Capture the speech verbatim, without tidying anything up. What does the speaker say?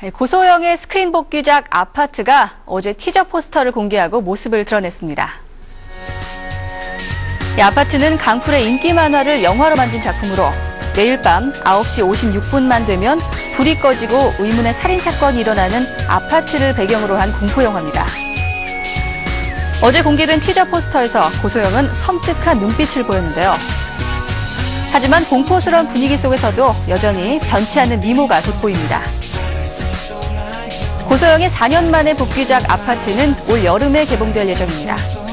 고소영의 스크린 복귀작 아파트가 어제 티저 포스터를 공개하고 모습을 드러냈습니다. 이 아파트는 강풀의 인기 만화를 영화로 만든 작품으로 매일 밤 아홉 시 오십육 분만 되면 불이 꺼지고 의문의 살인사건이 일어나는 아파트를 배경으로 한 공포영화입니다. 어제 공개된 티저 포스터에서 고소영은 섬뜩한 눈빛을 보였는데요. 하지만 공포스러운 분위기 속에서도 여전히 변치 않는 미모가 돋보입니다. 고소영의 사 년 만에 복귀작 아파트는 올 여름에 개봉될 예정입니다.